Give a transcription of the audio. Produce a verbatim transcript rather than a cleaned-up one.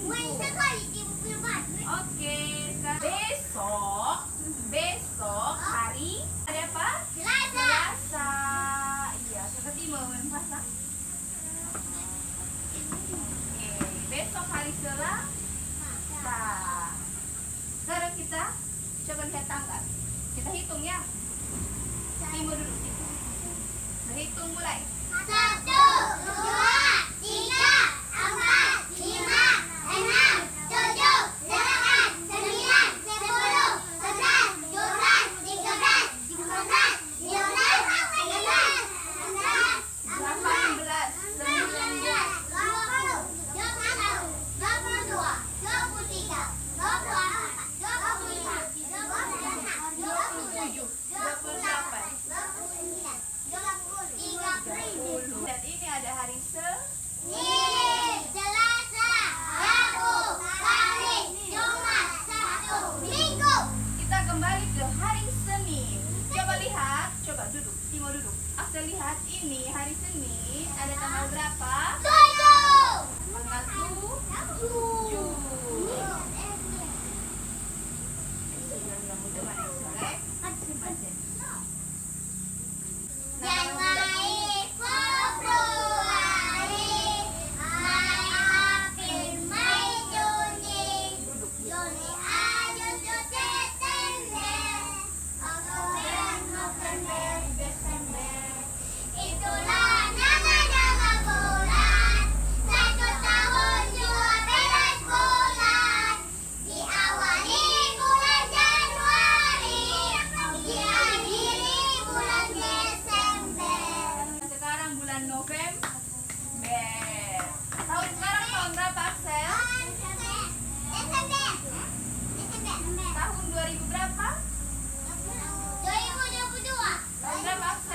Oke, sekarang besok, besok hari ada apa? Selasa. Iya, seperti mau pasang. Oke, besok hari Selasa. Sekarang kita coba lihat tanggal. Kita hitung ya. Timur dulu. Kita hitung mulai. Satu, dua, tiga, empat, lima, enam, tujuh, delapan, sembilan, sepuluh, sebelas, dua belas, tiga belas, empat belas, lima belas, enam belas, delapan belas, sembilan belas, dua puluh, dua puluh satu, dua puluh dua, dua puluh tiga, dua puluh empat, dua puluh lima, dua puluh enam, dua puluh tujuh, dua puluh delapan, dua puluh sembilan, dua puluh, tiga puluh. Dan ini ada hari Selasa. Senin, Selasa, Rabu, Kamis, Jumat, Sabtu, Minggu. Kita kembali ke hari Senin. Coba lihat, coba duduk, Timo duduk. Aksa lihat ini hari Senin ada tanggal berapa? Tujuh. Tanggal tujuh. Januari, Februari, Maret, April, Mei, Juni, Juli, Agustus, September, Oktober, November, Desember. Itulah nama-nama bulan. Satu tahun dua belas bulan. Diawali bulan Januari, diakhiri bulan Desember. Sekarang bulan November. Tahun sekarang tahun berapa, Axel? Desember. Desember. Tahun dua ribu berapa? dua ribu dua puluh dua. Tahun berapa, Axel?